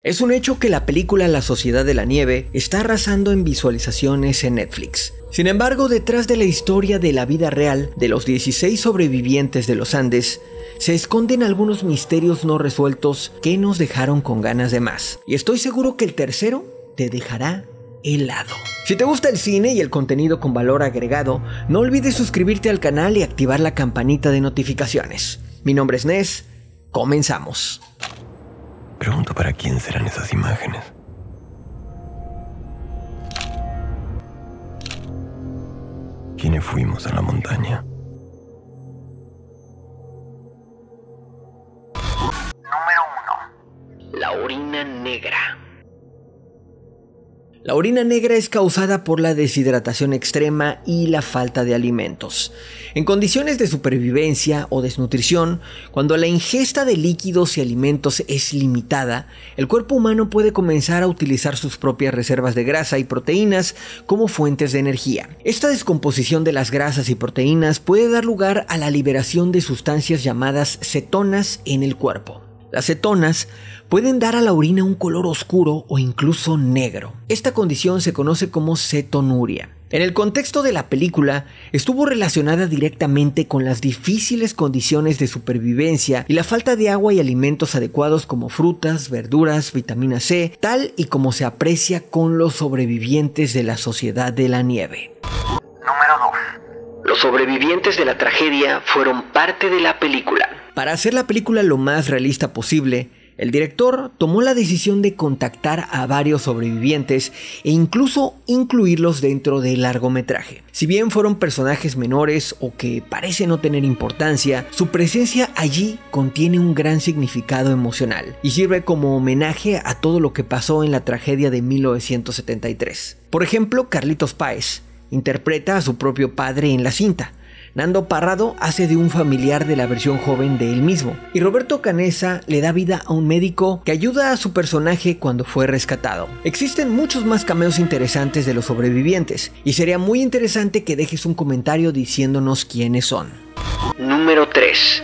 Es un hecho que la película La Sociedad de la Nieve está arrasando en visualizaciones en Netflix. Sin embargo, detrás de la historia de la vida real de los 16 sobrevivientes de los Andes, se esconden algunos misterios no resueltos que nos dejaron con ganas de más. Y estoy seguro que el tercero te dejará helado. Si te gusta el cine y el contenido con valor agregado, no olvides suscribirte al canal y activar la campanita de notificaciones. Mi nombre es Ness, comenzamos. Pregunto para quién serán esas imágenes. ¿Quiénes fuimos a la montaña? Número 1. La orina negra. La orina negra es causada por la deshidratación extrema y la falta de alimentos. En condiciones de supervivencia o desnutrición, cuando la ingesta de líquidos y alimentos es limitada, el cuerpo humano puede comenzar a utilizar sus propias reservas de grasa y proteínas como fuentes de energía. Esta descomposición de las grasas y proteínas puede dar lugar a la liberación de sustancias llamadas cetonas en el cuerpo. Las cetonas pueden dar a la orina un color oscuro o incluso negro. Esta condición se conoce como cetonuria. En el contexto de la película, estuvo relacionada directamente con las difíciles condiciones de supervivencia y la falta de agua y alimentos adecuados como frutas, verduras, vitamina C, tal y como se aprecia con los sobrevivientes de la Sociedad de la Nieve. Número 2. Los sobrevivientes de la tragedia fueron parte de la película. Para hacer la película lo más realista posible, el director tomó la decisión de contactar a varios sobrevivientes e incluso incluirlos dentro del largometraje. Si bien fueron personajes menores o que parecen no tener importancia, su presencia allí contiene un gran significado emocional y sirve como homenaje a todo lo que pasó en la tragedia de 1973. Por ejemplo, Carlitos Páez interpreta a su propio padre en la cinta. Nando Parrado hace de un familiar de la versión joven de él mismo, y Roberto Canessa le da vida a un médico que ayuda a su personaje cuando fue rescatado. Existen muchos más cameos interesantes de los sobrevivientes, y sería muy interesante que dejes un comentario diciéndonos quiénes son. Número 3.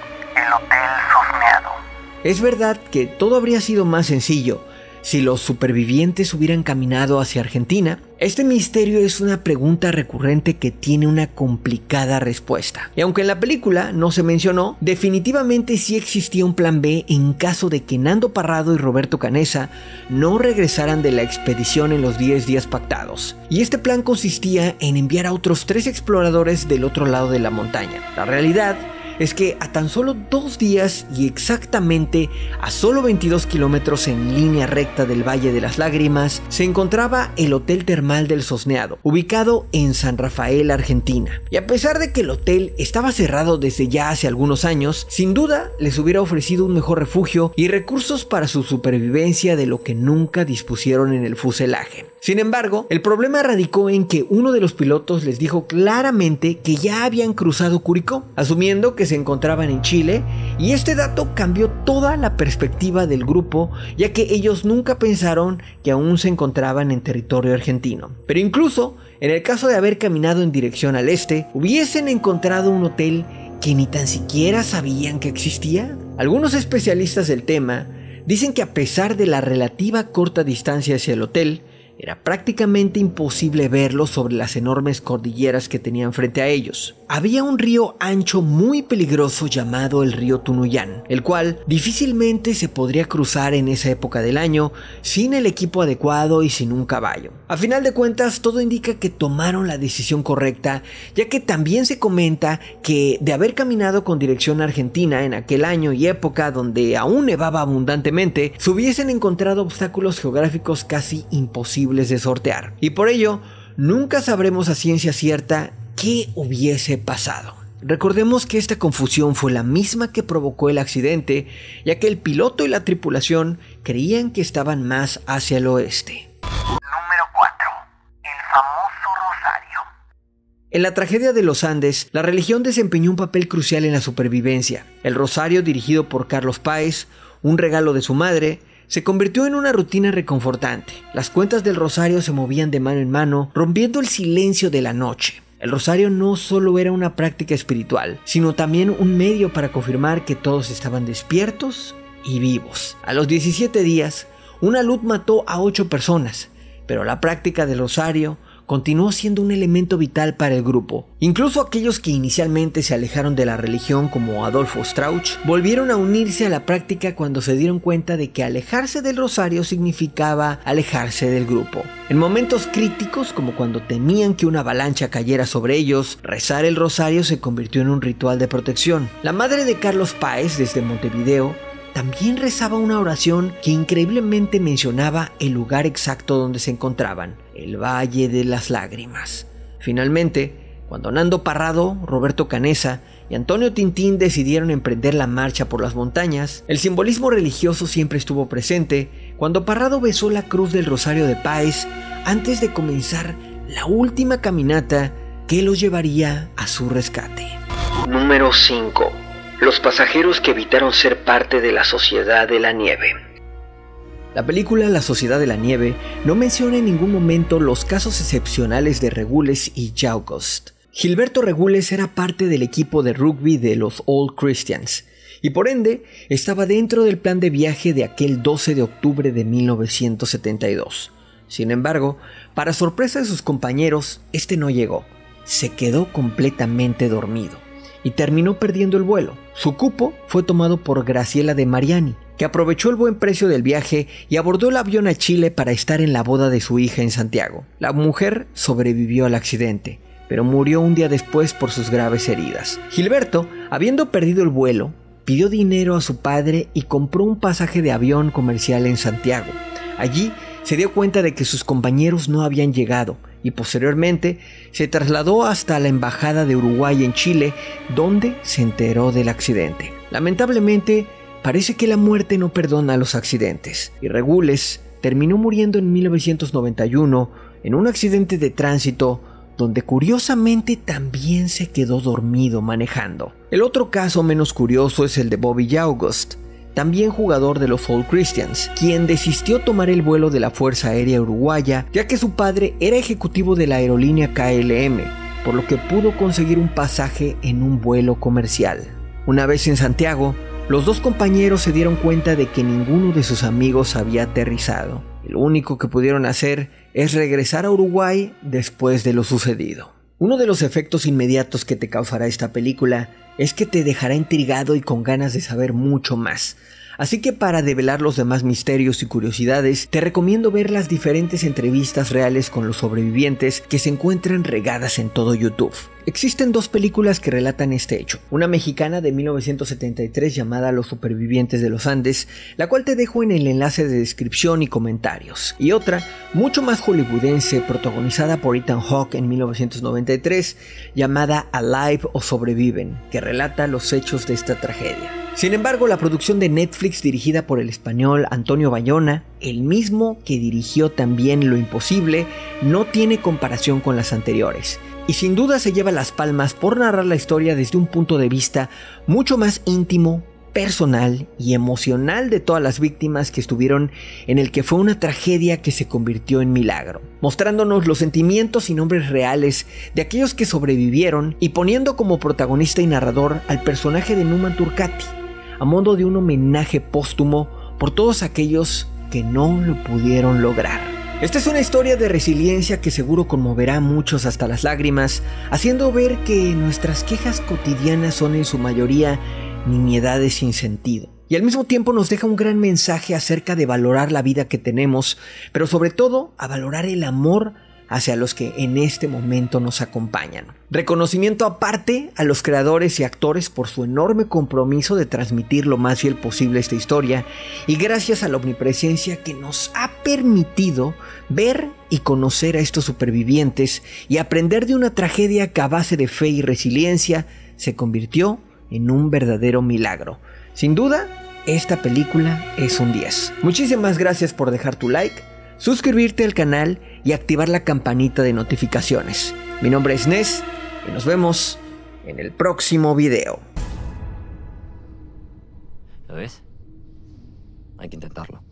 El Hotel Sosneado. Es verdad que todo habría sido más sencillo si los supervivientes hubieran caminado hacia Argentina. Este misterio es una pregunta recurrente que tiene una complicada respuesta. Y aunque en la película no se mencionó, definitivamente sí existía un plan B en caso de que Nando Parrado y Roberto Canessa no regresaran de la expedición en los 10 días pactados. Y este plan consistía en enviar a otros 3 exploradores del otro lado de la montaña. La realidad es que a tan solo 2 días y exactamente a solo 22 kilómetros en línea recta del Valle de las Lágrimas se encontraba el Hotel Termal del Sosneado, ubicado en San Rafael, Argentina. Y a pesar de que el hotel estaba cerrado desde ya hace algunos años, sin duda les hubiera ofrecido un mejor refugio y recursos para su supervivencia de lo que nunca dispusieron en el fuselaje. Sin embargo, el problema radicó en que uno de los pilotos les dijo claramente que ya habían cruzado Curicó, asumiendo que se encontraban en Chile, y este dato cambió toda la perspectiva del grupo, ya que ellos nunca pensaron que aún se encontraban en territorio argentino. Pero incluso, en el caso de haber caminado en dirección al este, hubiesen encontrado un hotel que ni tan siquiera sabían que existía. Algunos especialistas del tema dicen que a pesar de la relativa corta distancia hacia el hotel, era prácticamente imposible verlo sobre las enormes cordilleras que tenían frente a ellos. Había un río ancho muy peligroso llamado el río Tunuyán, el cual difícilmente se podría cruzar en esa época del año sin el equipo adecuado y sin un caballo. A final de cuentas, todo indica que tomaron la decisión correcta, ya que también se comenta que de haber caminado con dirección a Argentina en aquel año y época donde aún nevaba abundantemente, se hubiesen encontrado obstáculos geográficos casi imposibles de sortear, y por ello nunca sabremos a ciencia cierta qué hubiese pasado. Recordemos que esta confusión fue la misma que provocó el accidente, ya que el piloto y la tripulación creían que estaban más hacia el oeste. Número 4. El famoso rosario. En la tragedia de los Andes, la religión desempeñó un papel crucial en la supervivencia. El rosario, dirigido por Carlos Páez, un regalo de su madre, se convirtió en una rutina reconfortante. Las cuentas del rosario se movían de mano en mano, rompiendo el silencio de la noche. El rosario no solo era una práctica espiritual, sino también un medio para confirmar que todos estaban despiertos y vivos. A los 17 días, una luz mató a 8 personas, pero la práctica del rosario continuó siendo un elemento vital para el grupo. Incluso aquellos que inicialmente se alejaron de la religión, como Adolfo Strauch, volvieron a unirse a la práctica cuando se dieron cuenta de que alejarse del rosario significaba alejarse del grupo. En momentos críticos, como cuando temían que una avalancha cayera sobre ellos, rezar el rosario se convirtió en un ritual de protección. La madre de Carlos Páez, desde Montevideo, también rezaba una oración que increíblemente mencionaba el lugar exacto donde se encontraban, el Valle de las Lágrimas. Finalmente, cuando Nando Parrado, Roberto Canessa y Antonio Tintín decidieron emprender la marcha por las montañas, el simbolismo religioso siempre estuvo presente cuando Parrado besó la cruz del Rosario de Páez antes de comenzar la última caminata que los llevaría a su rescate. Número 5. Los pasajeros que evitaron ser parte de la Sociedad de la Nieve. La película La Sociedad de la Nieve no menciona en ningún momento los casos excepcionales de Regules y Jaucost. Gilberto Regules era parte del equipo de rugby de los Old Christians y por ende estaba dentro del plan de viaje de aquel 12 de octubre de 1972. Sin embargo, para sorpresa de sus compañeros, este no llegó. Se quedó completamente dormido y terminó perdiendo el vuelo. Su cupo fue tomado por Graciela de Mariani, que aprovechó el buen precio del viaje y abordó el avión a Chile para estar en la boda de su hija en Santiago. La mujer sobrevivió al accidente, pero murió un día después por sus graves heridas. Gilberto, habiendo perdido el vuelo, pidió dinero a su padre y compró un pasaje de avión comercial en Santiago. Allí se dio cuenta de que sus compañeros no habían llegado y posteriormente se trasladó hasta la embajada de Uruguay en Chile, donde se enteró del accidente. Lamentablemente, parece que la muerte no perdona los accidentes, y Regules terminó muriendo en 1991 en un accidente de tránsito donde curiosamente también se quedó dormido manejando. El otro caso menos curioso es el de Bobby Jaucost, también jugador de los Old Christians, quien desistió tomar el vuelo de la Fuerza Aérea Uruguaya, ya que su padre era ejecutivo de la aerolínea KLM, por lo que pudo conseguir un pasaje en un vuelo comercial. Una vez en Santiago, los dos compañeros se dieron cuenta de que ninguno de sus amigos había aterrizado. Lo único que pudieron hacer es regresar a Uruguay después de lo sucedido. Uno de los efectos inmediatos que te causará esta película es que te dejará intrigado y con ganas de saber mucho más. Así que para develar los demás misterios y curiosidades, te recomiendo ver las diferentes entrevistas reales con los sobrevivientes que se encuentran regadas en todo YouTube. Existen 2 películas que relatan este hecho, una mexicana de 1973 llamada Los Supervivientes de los Andes, la cual te dejo en el enlace de descripción y comentarios, y otra, mucho más hollywoodense, protagonizada por Ethan Hawke en 1993, llamada Alive o Sobreviven, que relata los hechos de esta tragedia. Sin embargo, la producción de Netflix, dirigida por el español Antonio Bayona, el mismo que dirigió también Lo Imposible, no tiene comparación con las anteriores. Y sin duda se lleva las palmas por narrar la historia desde un punto de vista mucho más íntimo, personal y emocional de todas las víctimas que estuvieron en el que fue una tragedia que se convirtió en milagro, mostrándonos los sentimientos y nombres reales de aquellos que sobrevivieron y poniendo como protagonista y narrador al personaje de Numan Turcati, a modo de un homenaje póstumo por todos aquellos que no lo pudieron lograr. Esta es una historia de resiliencia que seguro conmoverá a muchos hasta las lágrimas, haciendo ver que nuestras quejas cotidianas son en su mayoría nimiedades sin sentido. Y al mismo tiempo nos deja un gran mensaje acerca de valorar la vida que tenemos, pero sobre todo a valorar el amor hacia los que en este momento nos acompañan. Reconocimiento aparte a los creadores y actores por su enorme compromiso de transmitir lo más fiel posible esta historia, y gracias a la omnipresencia que nos ha permitido ver y conocer a estos supervivientes y aprender de una tragedia que a base de fe y resiliencia se convirtió en un verdadero milagro. Sin duda, esta película es un 10. Muchísimas gracias por dejar tu like, suscribirte al canal y activar la campanita de notificaciones. Mi nombre es Nes y nos vemos en el próximo video. ¿Lo ves? Hay que intentarlo.